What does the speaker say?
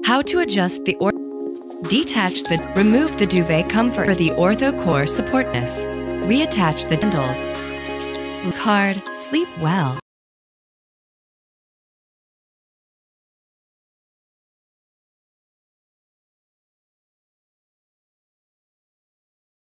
How to adjust the detach the remove the duvet comfort for the OrthoCore supportness. Reattach the dentals. Hard, sleep well.